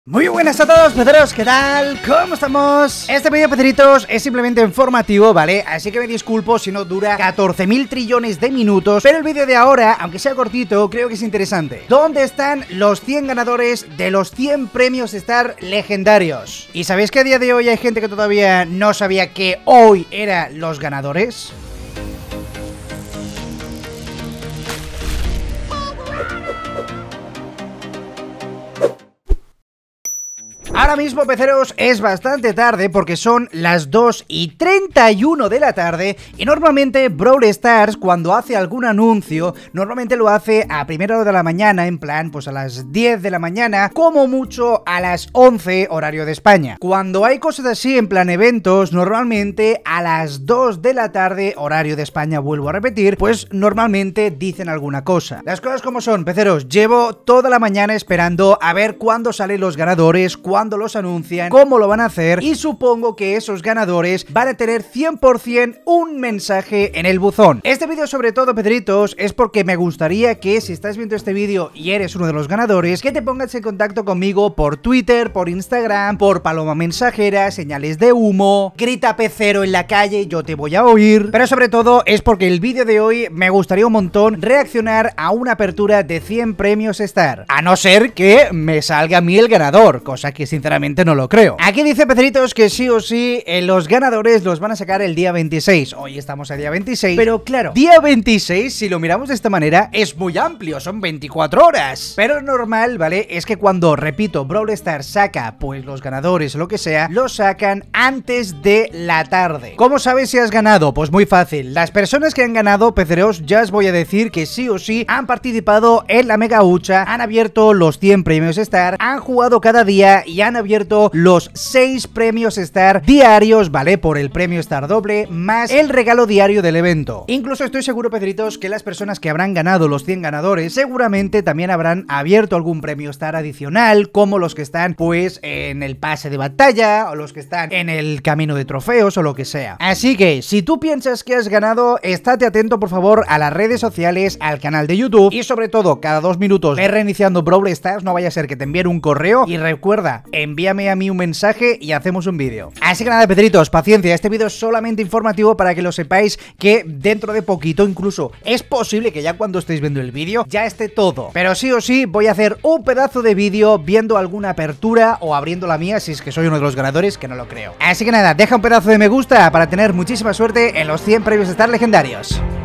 Muy buenas a todos, peceros, ¿qué tal? ¿Cómo estamos? Este vídeo, peceritos, es simplemente informativo, ¿vale? Así que me disculpo si no dura 14.000 trillones de minutos, pero el vídeo de ahora, aunque sea cortito, creo que es interesante. ¿Dónde están los 100 ganadores de los 100 premios Star legendarios? ¿Y sabéis que a día de hoy hay gente que todavía no sabía que hoy eran los ganadores? Ahora mismo, peceros, es bastante tarde porque son las 2:31 de la tarde y normalmente Brawl Stars, cuando hace algún anuncio, normalmente lo hace a primera hora de la mañana, en plan, pues a las 10 de la mañana, como mucho a las 11 horario de España. Cuando hay cosas así, en plan eventos, normalmente a las 2 de la tarde, horario de España, vuelvo a repetir, pues normalmente dicen alguna cosa. Las cosas como son, peceros, llevo toda la mañana esperando a ver cuándo salen los ganadores, cuándo los anuncian, cómo lo van a hacer, y supongo que esos ganadores van a tener 100% un mensaje en el buzón. Este vídeo, sobre todo, pedritos, es porque me gustaría que, si estás viendo este vídeo y eres uno de los ganadores, que te pongas en contacto conmigo por Twitter, por Instagram, por paloma mensajera, señales de humo, grita pecero en la calle, yo te voy a oír. Pero sobre todo es porque el vídeo de hoy me gustaría un montón reaccionar a una apertura de 100 premios Star, a no ser que me salga a mí el ganador, cosa que sinceramente no lo creo. Aquí dice, peceritos, que sí o sí los ganadores los van a sacar el día 26. Hoy estamos a día 26, pero claro, día 26, si lo miramos de esta manera, es muy amplio, son 24 horas. Pero normal, ¿vale? Es que cuando, repito, Brawl Stars saca, pues los ganadores o lo que sea, los sacan antes de la tarde. ¿Cómo sabes si has ganado? Pues muy fácil. Las personas que han ganado, peceros, ya os voy a decir que sí o sí han participado en la mega hucha, han abierto los 100 premios Star, han jugado cada día y han abierto los 6 premios Star diarios, ¿vale? Por el premio Star doble, más el regalo diario del evento. Incluso estoy seguro, peceritos, que las personas que habrán ganado los 100 ganadores seguramente también habrán abierto algún premio Star adicional, como los que están, pues, en el pase de batalla, o los que están en el camino de trofeos, o lo que sea. Así que, si tú piensas que has ganado, estate atento, por favor, a las redes sociales, al canal de YouTube, y sobre todo, cada 2 minutos ve reiniciando Brawl Stars, no vaya a ser que te envíen un correo, y recuerda, envíame a mí un mensaje y hacemos un vídeo. Así que nada, pedritos, paciencia, este vídeo es solamente informativo para que lo sepáis, que dentro de poquito, incluso es posible que ya cuando estéis viendo el vídeo ya esté todo. Pero sí o sí voy a hacer un pedazo de vídeo viendo alguna apertura o abriendo la mía, si es que soy uno de los ganadores, que no lo creo. Así que nada, deja un pedazo de me gusta para tener muchísima suerte en los 100 premios Star legendarios.